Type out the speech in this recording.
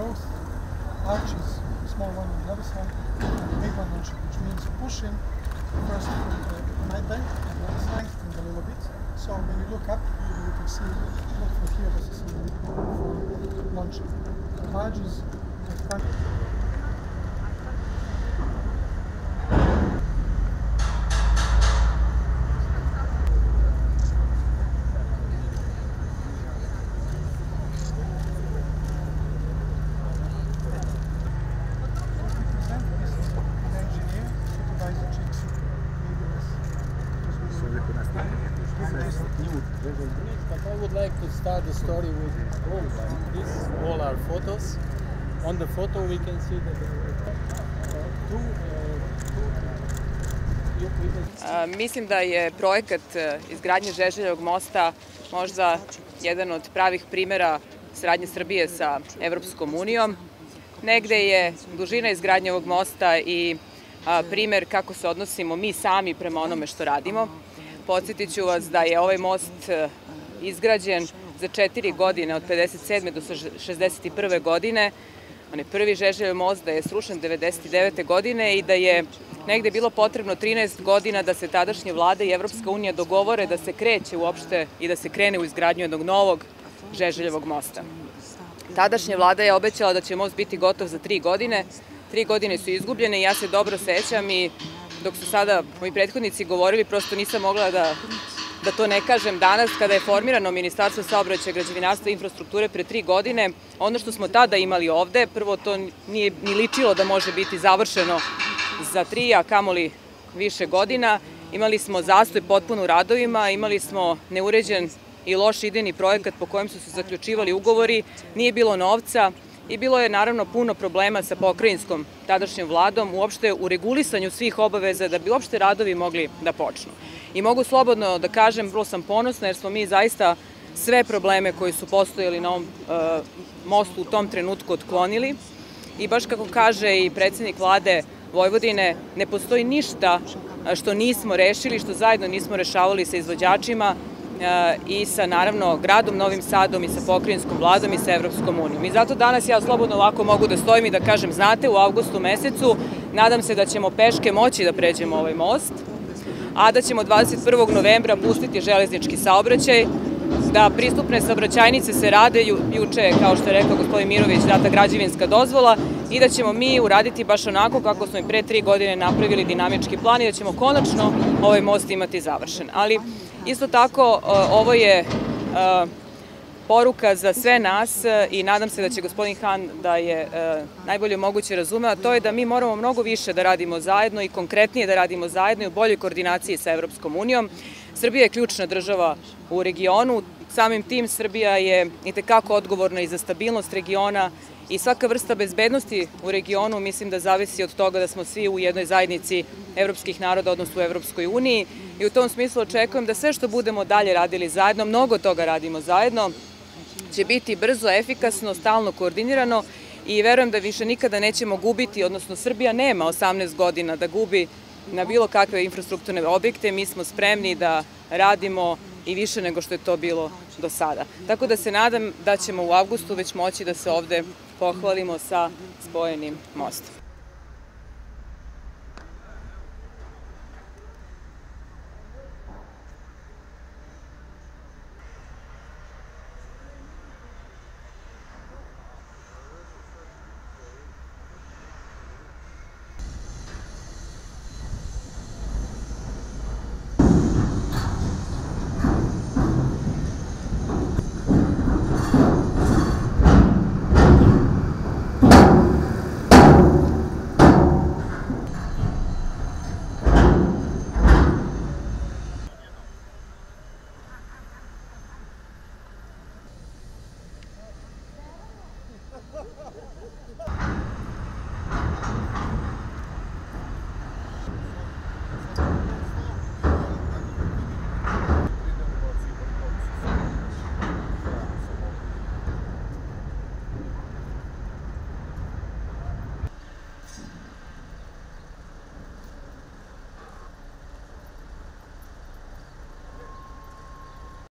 both arches, the small one on the other side and the big one launching, which means pushing first from the night bank and then strengthening a little bit. So when you look up, you can see, look from here, this is for launching. The barges are quite... But I would like to start the story with all these all are photos. On the photo we can see that there were Mislim da je projekat izgradnje Žeželjevog mosta možda jedan od pravih primera saradnje Srbije sa Evropskom unijom. Negde je dužina izgradnje ovog mosta i primer kako se odnosimo mi sami prema onome što radimo. Podsjetit ću vas da je ovaj most izgrađen za 4 godine, od 57. do 61. godine. On je prvi Žeželjev most, da je srušen 99. godine i da je negde bilo potrebno 13 godina da se tadašnje vlade i Evropska unija dogovore da se kreće uopšte i da se krene u izgradnju jednog novog Žeželjevog mosta. Tadašnja vlada je obećala da će most biti gotov za 3 godine. 3 godine su izgubljene i ja se dobro sećam i dok su sada moji prethodnici govorili, prosto nisam mogla da to ne kažem danas kada je formirano Ministarstvo saobraćaja, građevinarstva i infrastrukture pre 3 godine. Ono što smo tada imali ovde, prvo to nije ni ličilo da može biti završeno za 3, a kamoli više godina. Imali smo zastoj potpuno u radovima, imali smo neuređen i loš idejni projekat po kojem su se zaključivali ugovori, nije bilo novca i bilo je naravno puno problema sa pokrajinskom tadašnjom vladom uopšte u regulisanju svih obaveza da bi uopšte radovi mogli da počnu. I mogu slobodno da kažem, vrlo sam ponosna jer smo mi zaista sve probleme koji su postojali na ovom mostu u tom trenutku otklonili i baš kako kaže i predsednik vlade Vojvodine, ne postoji ništa što nismo rešili, što zajedno nismo rešavali sa izvođačima i sa, naravno, gradom Novim Sadom i sa pokrajinskom vladom i sa Evropskom unijom. I zato danas ja slobodno ovako mogu da stojim i da kažem, znate, u avgustu mesecu nadam se da ćemo peške moći da pređemo ovaj most, a da ćemo 21. novembra pustiti železnički saobraćaj, da pristupne saobraćajnice se rade, juče, kao što je rekao gospodin Mirović, data građevinska dozvola i da ćemo mi uraditi baš onako kako smo i pre 3 godine napravili dinamički plan i da ćemo konačno ovaj most imati završen. Ali isto tako ovo je poruka za sve nas i nadam se da će gospodin Han da je najbolje moguće razume, a to je da mi moramo mnogo više da radimo zajedno i konkretnije da radimo zajedno i u boljoj koordinaciji sa Evropskom unijom. Srbija je ključna država u regionu, samim tim Srbija je itekako odgovorna i za stabilnost regiona i svaka vrsta bezbednosti u regionu mislim da zavisi od toga da smo svi u jednoj zajednici evropskih naroda, odnosno u Evropskoj uniji i u tom smislu očekujem da sve što budemo dalje radili zajedno, mnogo toga radimo zajedno, će biti brzo, efikasno, stalno koordinirano i verujem da više nikada nećemo gubiti, odnosno Srbija nema 18 godina da gubi na bilo kakve infrastrukturne objekte, mi smo spremni da radimo i više nego što je to bilo do sada. Tako da se nadam da ćemo u avgustu već moći da se ovde pohvalimo sa spojenim mostom.